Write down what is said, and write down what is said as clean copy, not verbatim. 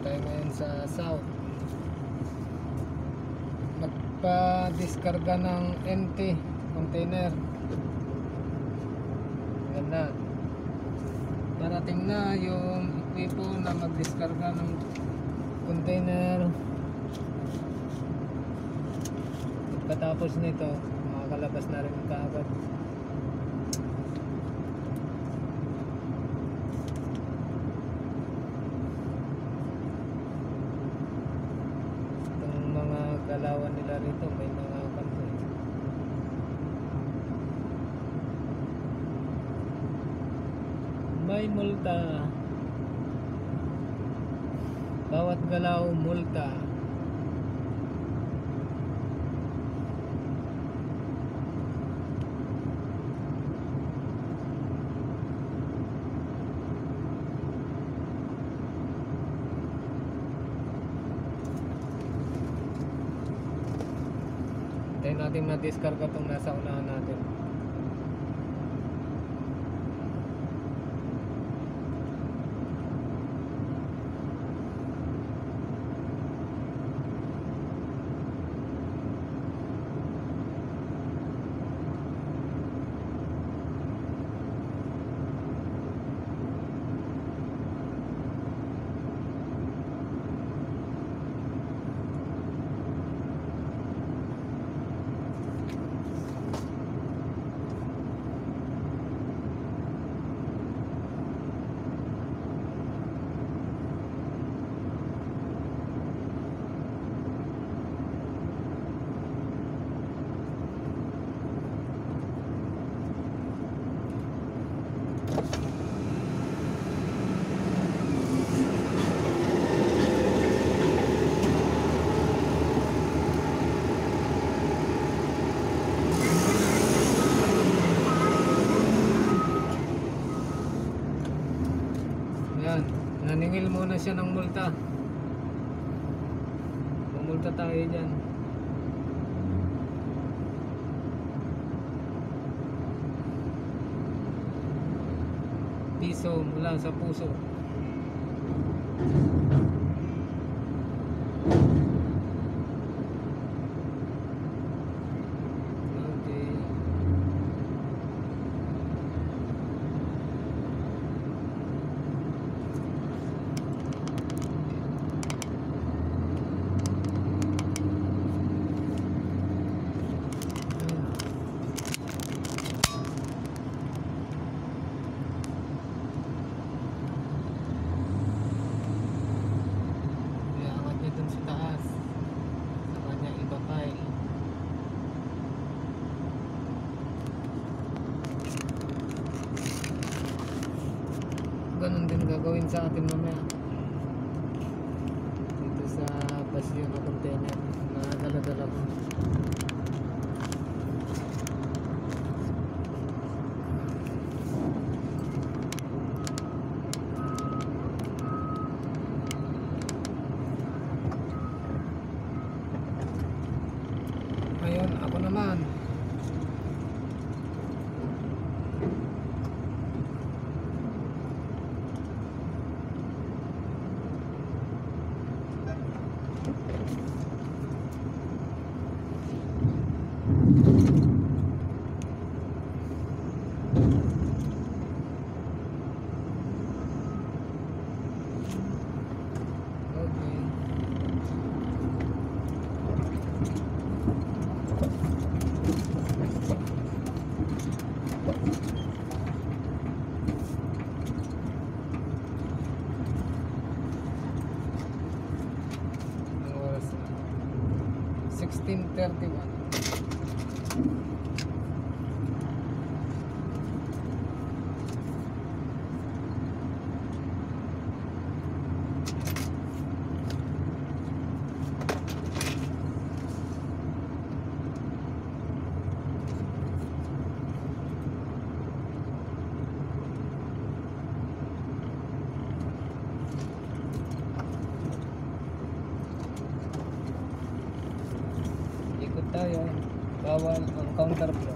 tayo ngayon sa south. Magpa-diskarga ng empty container. Ganda. Parating na yung equipo na mag-diskarga ng container. Pagkatapos nito, makakalabas na rin kaagad. Galawan nila rito, may mga kanto. May multa. Bawat galaw multa. Tayo natin na-diskarga itong nasa unahan natin. Naningil muna siya ng multa. Mumulta tayo dyan. Piso mula sa puso. Ganun din gagawin sa atin mamaya dito sa basyong na container na dala-dala ko. Ngayon ako naman oras 16:31. Tayo, bawal ang counterflow.